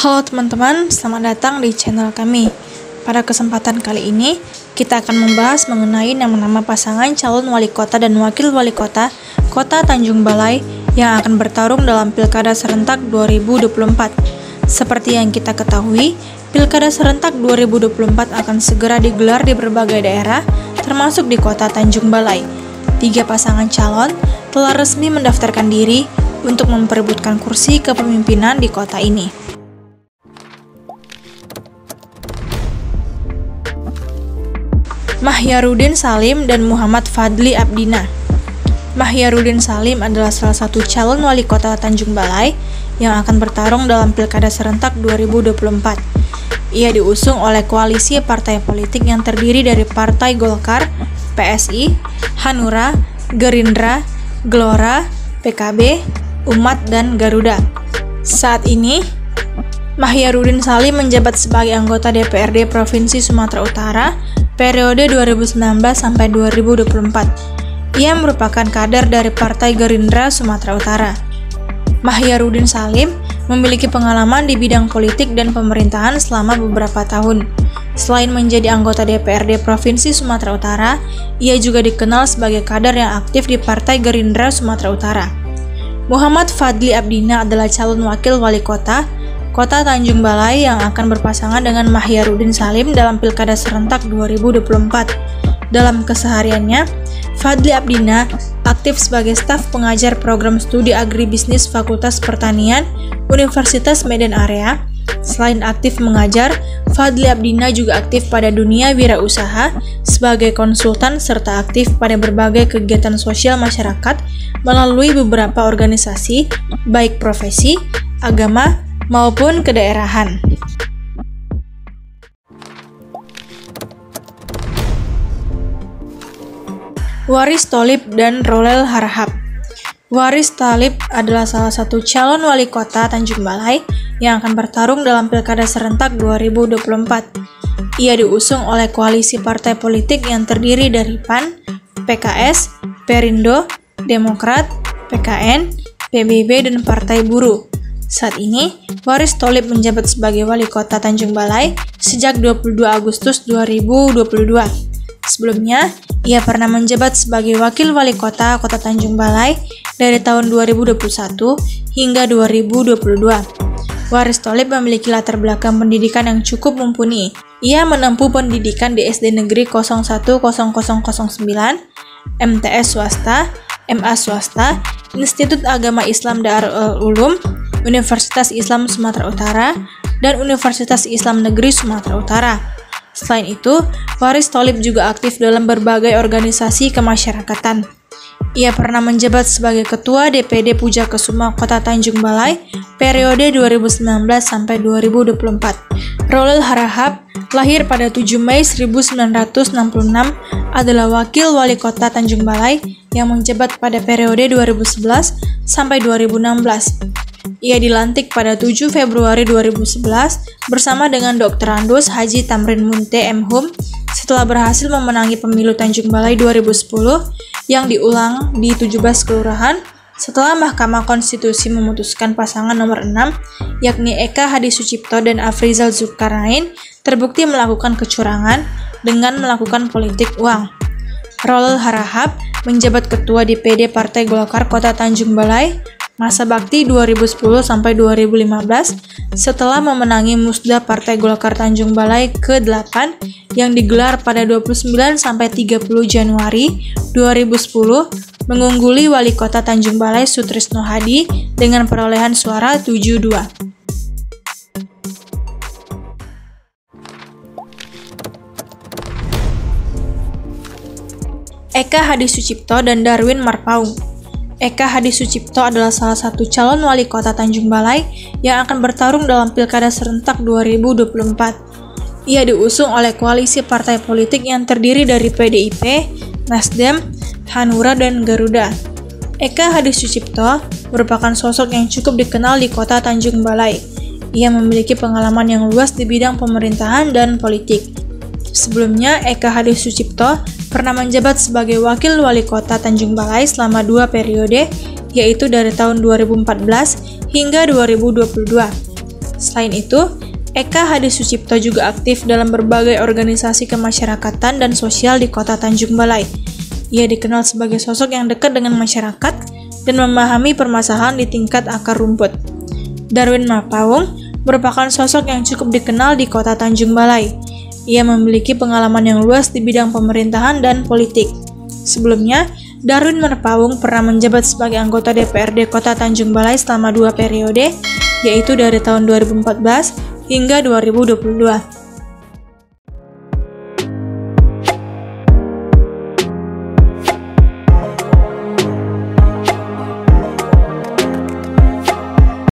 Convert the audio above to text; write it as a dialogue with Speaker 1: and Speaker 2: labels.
Speaker 1: Halo teman-teman, selamat datang di channel kami. Pada kesempatan kali ini, kita akan membahas mengenai nama-nama pasangan calon wali kota dan wakil wali kota Kota Tanjung Balai yang akan bertarung dalam Pilkada Serentak 2024. Seperti yang kita ketahui, Pilkada Serentak 2024 akan segera digelar di berbagai daerah, termasuk di Kota Tanjung Balai. 3 pasangan calon telah resmi mendaftarkan diri untuk memperebutkan kursi kepemimpinan di kota ini. Mahyarudin Salim dan Muhammad Fadli Abdina. Mahyarudin Salim adalah salah satu calon wali kota Tanjung Balai yang akan bertarung dalam Pilkada Serentak 2024. Ia diusung oleh koalisi partai politik yang terdiri dari Partai Golkar, PSI, Hanura, Gerindra, Gelora, PKB, Umat, dan Garuda. Saat ini, Mahyarudin Salim menjabat sebagai anggota DPRD Provinsi Sumatera Utara periode 2019 sampai 2024. Ia merupakan kader dari Partai Gerindra Sumatera Utara. Mahyarudin Salim memiliki pengalaman di bidang politik dan pemerintahan selama beberapa tahun. Selain menjadi anggota DPRD Provinsi Sumatera Utara, ia juga dikenal sebagai kader yang aktif di Partai Gerindra Sumatera Utara. Muhammad Fadli Abdina adalah calon wakil wali kota Kota Tanjung Balai yang akan berpasangan dengan Mahyarudin Salim dalam Pilkada Serentak 2024. Dalam kesehariannya, Fadli Abdina aktif sebagai staf pengajar program studi agribisnis Fakultas Pertanian Universitas Medan Area. Selain aktif mengajar, Fadli Abdina juga aktif pada dunia wirausaha sebagai konsultan serta aktif pada berbagai kegiatan sosial masyarakat melalui beberapa organisasi, baik profesi, agama, maupun kedaerahan. Waris Tholib dan Rolel Harahap. Waris Tholib adalah salah satu calon wali kota Tanjung Balai yang akan bertarung dalam Pilkada Serentak 2024. Ia diusung oleh koalisi partai politik yang terdiri dari PAN, PKS, Perindo, Demokrat, PKN, PBB, dan Partai Buruh. Saat ini, Waris Tholib menjabat sebagai wali kota Tanjung Balai sejak 22 Agustus 2022. Sebelumnya, ia pernah menjabat sebagai wakil wali kota Kota Tanjung Balai dari tahun 2021 hingga 2022. Waris Tholib memiliki latar belakang pendidikan yang cukup mumpuni. Ia menempuh pendidikan di SD Negeri 010009, MTS swasta, MA swasta, Institut Agama Islam Darul Ulum, Universitas Islam Sumatera Utara, dan Universitas Islam Negeri Sumatera Utara. Selain itu, Waris Tholib juga aktif dalam berbagai organisasi kemasyarakatan. Ia pernah menjabat sebagai Ketua DPD Pujakesuma Kota Tanjung Balai periode 2019 sampai 2024. Rolel Harahap, lahir pada 7 Mei 1966, adalah wakil wali kota Tanjung Balai yang menjabat pada periode 2011 sampai 2016. Ia dilantik pada 7 Februari 2011 bersama dengan Dr. Andos Haji Tamrin Munte M.Hum setelah berhasil memenangi pemilu Tanjung Balai 2010 yang diulang di 17 kelurahan setelah Mahkamah Konstitusi memutuskan pasangan nomor 6 yakni Eka Hadi Sucipto dan Afrizal Zulkarnain terbukti melakukan kecurangan dengan melakukan politik uang. Rolel Harahap menjabat Ketua DPD Partai Golkar Kota Tanjung Balai masa bakti 2010 sampai 2015 setelah memenangi Musda Partai Golkar Tanjung Balai ke-8 yang digelar pada 29 sampai 30 Januari 2010 mengungguli Wali Kota Tanjung Balai Sutrisno Hadi dengan perolehan suara 72. Eka Hadi Sucipto dan Darwin Marpaung. Eka Hadi Sucipto adalah salah satu calon wali kota Tanjung Balai yang akan bertarung dalam Pilkada Serentak 2024. Ia diusung oleh koalisi partai politik yang terdiri dari PDIP, Nasdem, Hanura, dan Garuda. Eka Hadi Sucipto merupakan sosok yang cukup dikenal di Kota Tanjung Balai. Ia memiliki pengalaman yang luas di bidang pemerintahan dan politik. Sebelumnya, Eka Hadi Sucipto pernah menjabat sebagai wakil wali kota Tanjung Balai selama 2 periode, yaitu dari tahun 2014 hingga 2022. Selain itu, Eka Hadi Sucipto juga aktif dalam berbagai organisasi kemasyarakatan dan sosial di Kota Tanjung Balai. Ia dikenal sebagai sosok yang dekat dengan masyarakat dan memahami permasalahan di tingkat akar rumput. Darwin Mapaung merupakan sosok yang cukup dikenal di Kota Tanjung Balai. Ia memiliki pengalaman yang luas di bidang pemerintahan dan politik. Sebelumnya, Darwin Mapaung pernah menjabat sebagai anggota DPRD Kota Tanjung Balai selama 2 periode, yaitu dari tahun 2014 hingga 2022.